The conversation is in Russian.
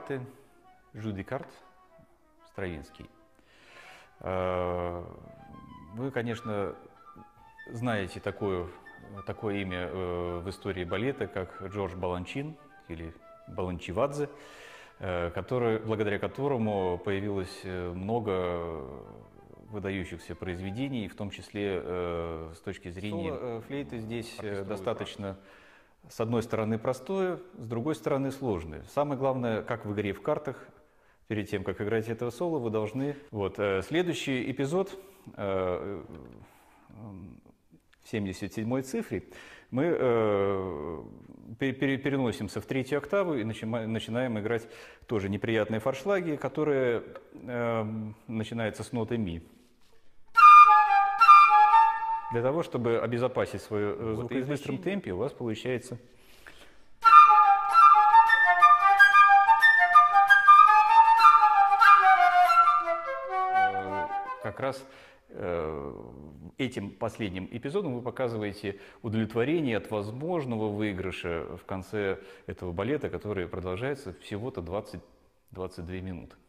карты, jeu de cartes, Стравинский. Вы, конечно, знаете такое имя в истории балета, как Джордж Баланчин или Баланчивадзе, благодаря которому появилось много выдающихся произведений, в том числе с точки зрения соло флейты здесь достаточно, с одной стороны, простое, с другой стороны, сложное. Самое главное, как в игре в картах, перед тем, как играть этого соло, вы должны... Следующий эпизод в 77-й цифре мы переносимся в третью октаву и начинаем играть тоже неприятные форшлаги, которые начинаются с ноты ми. Для того, чтобы обезопасить свою звукоизвещение в быстром темпе, у вас получается как раз этим последним эпизодом вы показываете удовлетворение от возможного выигрыша в конце этого балета, который продолжается всего-то 20-22 минуты.